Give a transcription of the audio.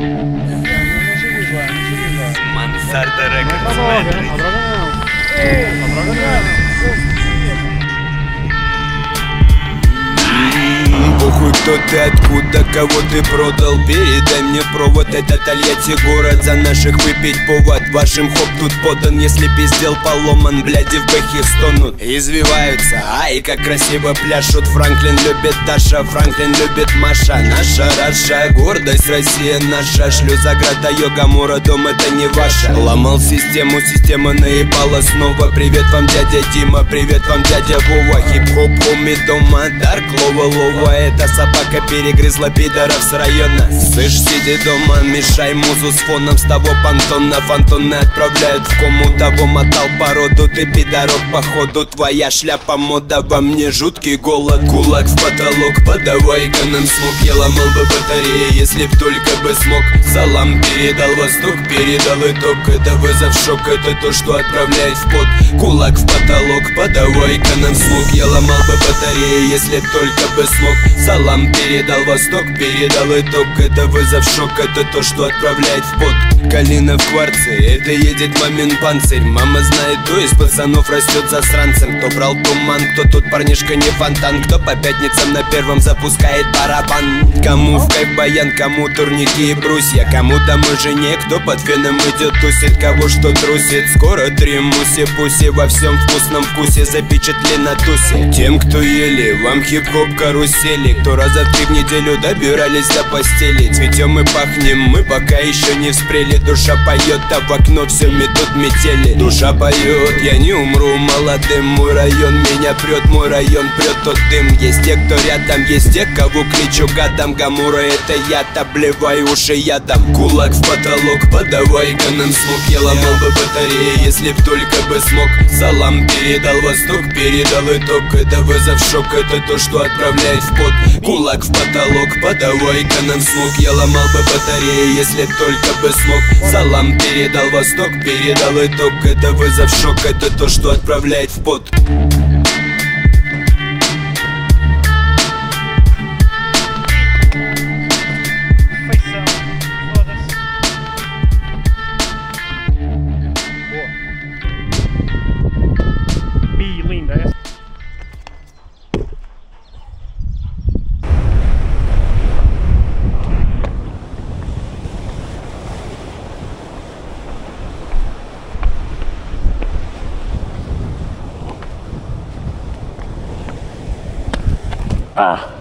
Мансарда Рекордс. Похуй, кто ты, откуда, кого ты продал. Передай мне провод, это Тольятти город. За наших выпить повод, вашим хоп тут подан. Если пиздел поломан, бляди в бэхе стонут. Извиваются, ай, как красиво пляшут. Франклин любит Даша, Франклин любит Маша. Наша Раша, гордость Россия наша. Шлюзаграда, йога, Мура, дом, это не ваша. Ломал систему, система наебала снова. Привет вам, дядя Дима, привет вам, дядя Вова. Хип-хоп, хоми, дома, дарк, лова. Эта собака перегрызла пидоров с района. Слышь, сиди дома, мешай музу с фоном. С того понтона фантоны отправляют в кому. Того мотал породу, ты пидорок походу. Твоя шляпа мода, во мне жуткий голод. Кулак в потолок, подавай-ка нам смог. Я ломал бы батареи, если б только бы смог. Салам передал восток, передал итог. Это вызов, шок, это то, что отправляет в пот. Кулак в потолок, подавай-ка нам смог. Я ломал бы батареи, если б только бы смог. Салам передал восток, передал итог. Это вызов, шок, это то, что отправляет в пот. Калина в кварце, это едет мамин панцирь. Мама знает, кто из пацанов растет засранцем. Кто брал туман, кто тут парнишка не фонтан. Кто по пятницам на первом запускает барабан. Кому в кайф баян, кому турники и брусья. Кому домой жене, кто под феном идет тусит. Кого что трусит, скоро 3 муси-пуси. Во всем вкусном вкусе запечатли на тусе. Тем, кто ели, вам хип-хоп карусели. Кто раза в 3 в неделю добирались до постели. Цветем и пахнем, мы пока еще не вспрели. Душа поет, а в окно все метут метели. Душа поет, я не умру молодым. Мой район меня прет, мой район прет тот дым. Есть те, кто рядом, есть те, кого кличу гадом. Гамура это я, обливай уши ядом. Кулак в потолок, подавай-ка нам смог. Я ломал бы батареи, если б только бы смог. Салам передал восток, передал итог. Это вызов, шок, это то, что отправляет в пот. Кулак в потолок, подавай-ка нам смог. Я ломал бы батареи, если б только бы смог. Салам передал восток, передал итог. Это вызов, шок, это то, что отправляет в пот. Ah.